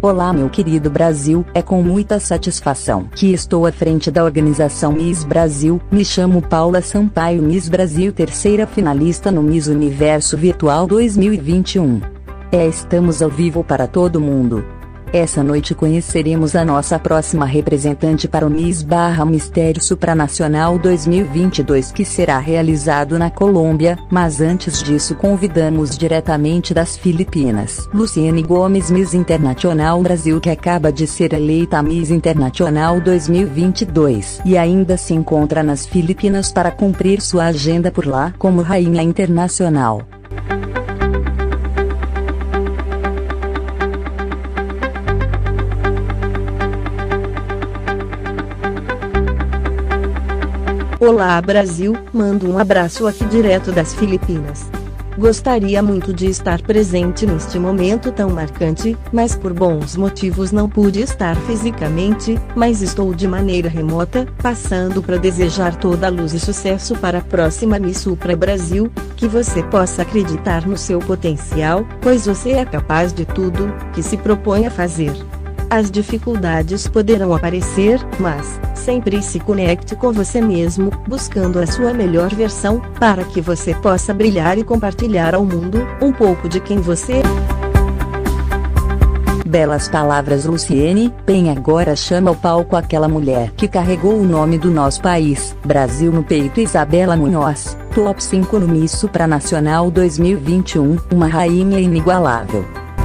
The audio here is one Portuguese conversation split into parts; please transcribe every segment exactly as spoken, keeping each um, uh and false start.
Olá, meu querido Brasil, é com muita satisfação que estou à frente da organização Miss Brasil. Me chamo Paula Sampaio, Miss Brasil, terceira finalista no Miss Universo Virtual dois mil e vinte e um. É, estamos ao vivo para todo mundo. Essa noite conheceremos a nossa próxima representante para o Miss barra Mistério Supranacional dois mil e vinte e dois, que será realizado na Colômbia, mas antes disso convidamos diretamente das Filipinas Luciene Gomes, Miss Internacional Brasil, que acaba de ser eleita Miss Internacional dois mil e vinte e dois e ainda se encontra nas Filipinas para cumprir sua agenda por lá como Rainha Internacional. Olá Brasil, mando um abraço aqui direto das Filipinas. Gostaria muito de estar presente neste momento tão marcante, mas por bons motivos não pude estar fisicamente, mas estou de maneira remota, passando para desejar toda a luz e sucesso para a próxima Miss Supra Brasil, que você possa acreditar no seu potencial, pois você é capaz de tudo que se propõe a fazer. As dificuldades poderão aparecer, mas sempre se conecte com você mesmo, buscando a sua melhor versão, para que você possa brilhar e compartilhar ao mundo um pouco de quem você é. Belas palavras, Luciene. Bem, agora chama ao palco aquela mulher que carregou o nome do nosso país, Brasil, no peito. Isabela Munhoz, top cinco no Miss Supranacional dois mil e vinte e um, uma rainha inigualável.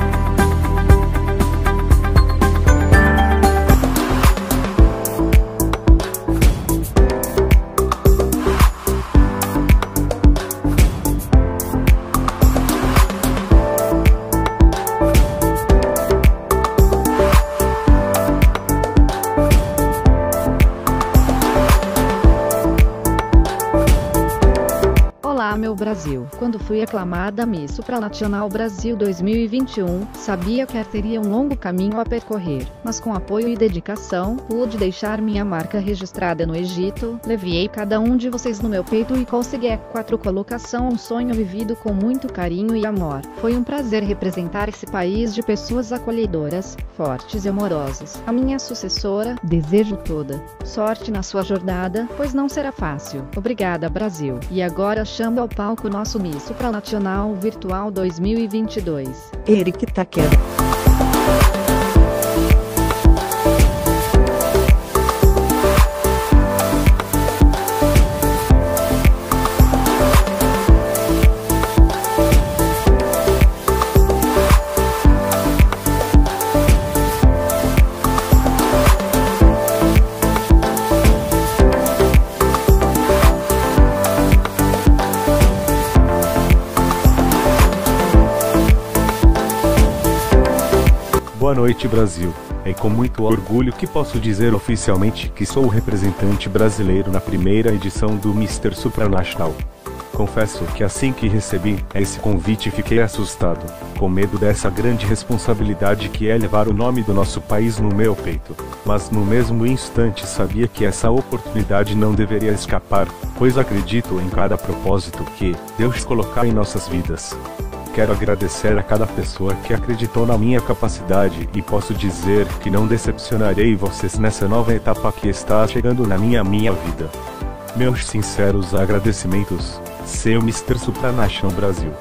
Olá, meu Brasil. Quando fui aclamada Miss Supranacional Brasil dois mil e vinte e um, sabia que teria um longo caminho a percorrer, mas com apoio e dedicação, pude deixar minha marca registrada no Egito. Levei cada um de vocês no meu peito e consegui a quatro colocação, um sonho vivido com muito carinho e amor. Foi um prazer representar esse país de pessoas acolhedoras, fortes e amorosas. A minha sucessora, desejo toda sorte na sua jornada, pois não será fácil. Obrigada, Brasil. E agora chamo ao palco nosso Miss Supranacional Virtual dois mil e vinte e dois. Eric Takeda. Boa noite, Brasil. É com muito orgulho que posso dizer oficialmente que sou o representante brasileiro na primeira edição do mister Supranacional. Confesso que assim que recebi esse convite fiquei assustado, com medo dessa grande responsabilidade que é levar o nome do nosso país no meu peito. Mas no mesmo instante sabia que essa oportunidade não deveria escapar, pois acredito em cada propósito que Deus colocar em nossas vidas. Quero agradecer a cada pessoa que acreditou na minha capacidade e posso dizer que não decepcionarei vocês nessa nova etapa que está chegando na minha minha vida. Meus sinceros agradecimentos, seu mister Supranacional Brasil.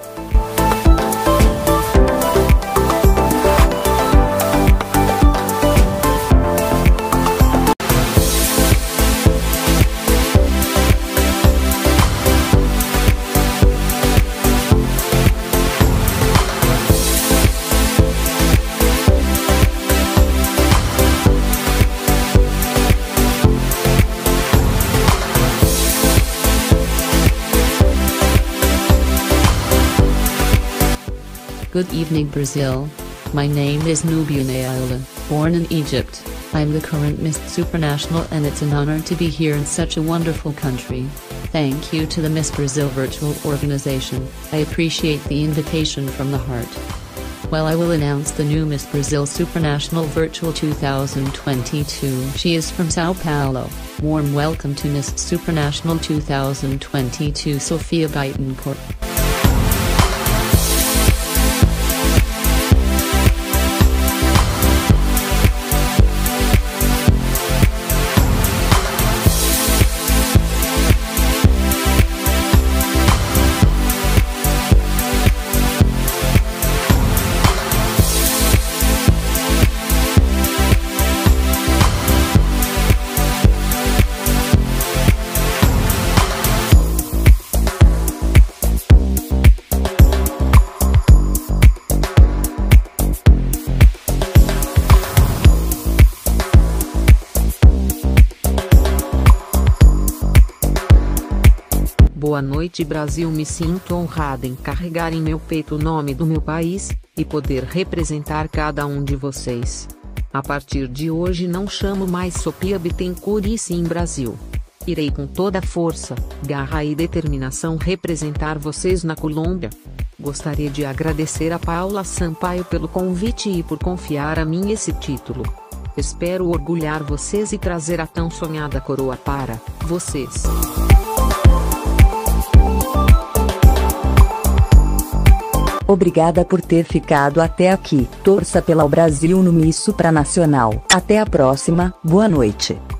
Good evening, Brazil. My name is Nubia Nayola, born in Egypt. I'm the current Miss Supranational and it's an honor to be here in such a wonderful country. Thank you to the Miss Brazil Virtual Organization. I appreciate the invitation from the heart. Well, I will announce the new Miss Brazil Supranational Virtual two thousand twenty-two. She is from Sao Paulo. Warm welcome to Miss Supranational two thousand twenty-two, Sofia Bittencourt. Boa noite, Brasil. Me sinto honrada em carregar em meu peito o nome do meu país, e poder representar cada um de vocês. A partir de hoje não chamo mais Sofia Bittencourt e sim Brasil. Irei com toda a força, garra e determinação representar vocês na Colômbia. Gostaria de agradecer a Paula Sampaio pelo convite e por confiar a mim esse título. Espero orgulhar vocês e trazer a tão sonhada coroa para vocês. Obrigada por ter ficado até aqui. Torça pelo Brasil no Miss Supranacional. Até a próxima, boa noite.